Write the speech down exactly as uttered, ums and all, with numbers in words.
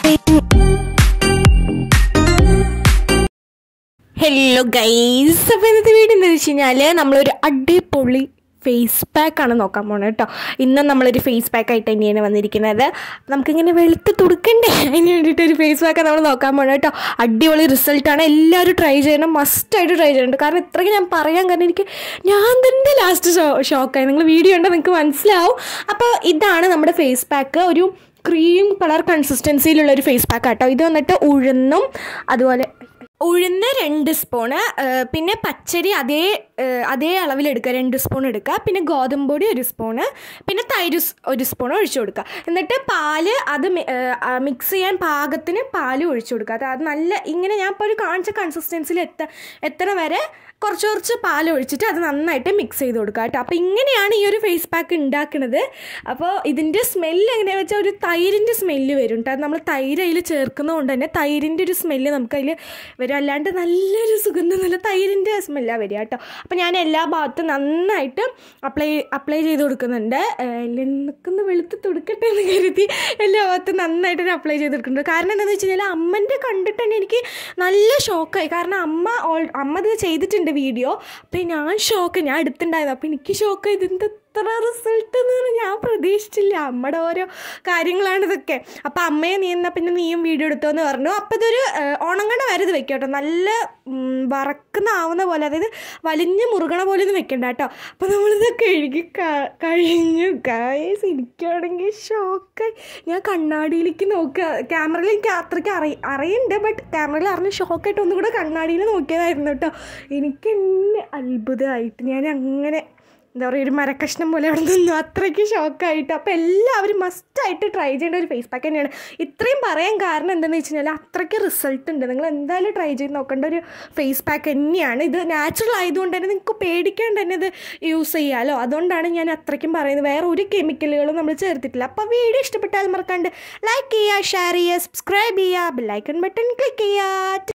Hello guys, അപ്പോൾ ഇന്നത്തെ video എന്താണെന്ന് വെച്ച് കഴിഞ്ഞാൽ നമ്മളൊരു അടിപൊളി ഫേസ് പാക്കാണ് നോക്കാൻ പോകുന്നത് കേട്ടോ. ഇന്നും നമ്മളൊരു ഫേസ് പാക്കായിട്ട് തന്നെയാണ് വന്നിരിക്കുന്നത്. നമുക്കിങ്ങനെ വെളുത്ത് തുടുക്കണ്ടേ, അതിന് വേണ്ടിയിട്ട് ഒരു ഫേസ് പാക്കാണ് നമ്മൾ നോക്കാൻ പോകുന്നത് കേട്ടോ. അടിപൊളി റിസൾട്ടാണ്, എല്ലാവരും ട്രൈ ചെയ്യണം, മസ്റ്റായിട്ട് ട്രൈ ചെയ്യണം. കാരണം ഇത്രയ്ക്ക് ഞാൻ പറയാൻ കാരണം എനിക്ക് ഞാൻ തന്നെ ലാസ്റ്റ് ഷോ ഷോക്കായി നിങ്ങൾ വീഡിയോ ഉണ്ടെങ്കിൽ നിങ്ങൾക്ക് മനസ്സിലാവും. അപ്പോൾ ഇതാണ് നമ്മുടെ ഫേസ് പാക്ക്, ഒരു ക്രീം കളർ കൺസിസ്റ്റൻസിയിലുള്ള ഒരു ഫേസ് പാക്ക് കേട്ടോ. ഇത് വന്നിട്ട് ഉഴുന്നും അതുപോലെ ഉഴുന്ന് രണ്ട് സ്പൂണ്, പിന്നെ പച്ചരി അതേ അതേ അളവിലെടുക്കുക, രണ്ട് സ്പൂൺ എടുക്കുക. പിന്നെ ഗോതമ്പ് പൊടി ഒരു സ്പൂണ്, പിന്നെ തൈര് ഒരു സ്പൂൺ ഒഴിച്ചു കൊടുക്കുക. എന്നിട്ട് പാല് അത് മിക്സ് ചെയ്യാൻ പാകത്തിന് പാല് ഒഴിച്ചു കൊടുക്കുക. അത് അത് നല്ല ഇങ്ങനെ ഞാൻ ഇപ്പോൾ ഒരു കാണിച്ച കൺസിസ്റ്റൻസിയിൽ എത്ത എത്തണ വരെ കുറച്ച് കുറച്ച് പാൽ ഒഴിച്ചിട്ട് അത് നന്നായിട്ട് മിക്സ് ചെയ്ത് കൊടുക്കുക കേട്ടോ. അപ്പോൾ ഇങ്ങനെയാണ് ഈ ഒരു ഫേസ് പാക്ക് ഉണ്ടാക്കുന്നത്. അപ്പോൾ ഇതിൻ്റെ സ്മെല്ല് എങ്ങനെയാണെന്ന് വെച്ചാൽ ഒരു തൈരിൻ്റെ സ്മെല്ല് വരും കേട്ടോ. അത് നമ്മൾ തൈര് അതിൽ ചേർക്കുന്നതുകൊണ്ട് തന്നെ തൈരിൻ്റെ ഒരു സ്മെല്ല് നമുക്കതിൽ വരും. അല്ലാണ്ട് നല്ലൊരു സുഗന്ധം, നല്ല തൈരിൻ്റെ സ്മെല്ലാണ് വരിക കേട്ടോ. അപ്പോൾ ഞാൻ എല്ലാ ഭാഗത്തും നന്നായിട്ട് അപ്ലൈ അപ്ലൈ ചെയ്ത് കൊടുക്കുന്നുണ്ട്. എന്നൊക്കെ വെളുത്ത് തുടുക്കട്ടെ എന്ന് കരുതി എല്ലാ ഭാഗത്തും നന്നായിട്ട് ഞാൻ അപ്ലൈ ചെയ്ത് കൊടുക്കുന്നുണ്ട്. കാരണം എന്താണെന്ന് വെച്ച് കഴിഞ്ഞാൽ അമ്മൻ്റെ കണ്ടിട്ട് തന്നെ എനിക്ക് നല്ല ഷോക്കായി. കാരണം അമ്മ ഓൾ അമ്മ ഇത് ചെയ്തിട്ടുണ്ട് വീഡിയോ. അപ്പം ഞാൻ ഷോക്ക്, ഞാൻ എടുത്തിട്ടുണ്ടായത്. അപ്പോൾ എനിക്ക് ഷോക്കായി, ഇതിൻ്റെ ഇത്ര റിസൾട്ട് എന്ന് പറഞ്ഞാൽ ഞാൻ പ്രതീക്ഷിച്ചില്ല. അമ്മയുടെ ഓരോ കാര്യങ്ങളാണ് ഇതൊക്കെ. അപ്പോൾ അമ്മയെ നീ എന്നാൽ പിന്നെ നീയും വീഡിയോ എടുത്തോ എന്ന് പറഞ്ഞു. അപ്പോൾ ഇതൊരു ഉണങ്ങണ വരെ ഇത് വെക്കാം കേട്ടോ. നല്ല വറക്കുന്ന ആവുന്ന പോലെ, അതായത് വലിഞ്ഞ് മുറുകണ പോലെ ഒന്നും വെക്കണ്ട കേട്ടോ. അപ്പോൾ നമ്മളിത് കഴുകി കഴിഞ്ഞു ഗൈസ്. എനിക്കാണെങ്കിൽ ഷോക്കായി. ഞാൻ കണ്ണാടിയിലേക്ക് നോക്കുക, ക്യാമറയിൽ എനിക്ക് അത്രയ്ക്ക് അറി അറിയുന്നുണ്ട് ബട്ട് ക്യാമറയിൽ അറിഞ്ഞ് ഷോക്കായിട്ട് ഒന്നും കൂടെ കണ്ണാടിയിൽ നോക്കിയതായിരുന്നു കേട്ടോ. എനിക്ക് എന്നെ അത്ഭുതമായിട്ട് ഞാൻ അങ്ങനെ എന്താ പറയുക, ഒരു മരക്കഷ്ണം പോലെ അവിടെ നിന്നു, അത്രയ്ക്ക് ഷോക്കായിട്ട്. അപ്പോൾ എല്ലാവരും മസ്റ്റായിട്ട് ട്രൈ ചെയ്യേണ്ട ഒരു ഫേസ് പാക്ക് തന്നെയാണ്. ഇത്രയും പറയാൻ കാരണം എന്താണെന്ന് വെച്ച് കഴിഞ്ഞാൽ അത്രയ്ക്ക് റിസൾട്ട് ഉണ്ട്. നിങ്ങൾ എന്തായാലും ട്രൈ ചെയ്ത് നോക്കേണ്ട ഒരു ഫേസ് പാക്ക് തന്നെയാണ്. ഇത് നാച്ചുറൽ ആയതുകൊണ്ട് തന്നെ നിങ്ങൾക്ക് പേടിക്കാണ്ട് തന്നെ ഇത് യൂസ് ചെയ്യാമല്ലോ. അതുകൊണ്ടാണ് ഞാൻ അത്രയ്ക്കും പറയുന്നത്. വേറെ ഒരു കെമിക്കലുകളും നമ്മൾ ചേർത്തിട്ടില്ല. അപ്പോൾ വീഡിയോ ഇഷ്ടപ്പെട്ടാൽ മറക്കാണ്ട് ലൈക്ക് ചെയ്യുക, ഷെയർ ചെയ്യുക, സബ്സ്ക്രൈബ് ചെയ്യുക, ബെൽ ഐക്കൺ ബട്ടൺ ക്ലിക്ക് ചെയ്യുക.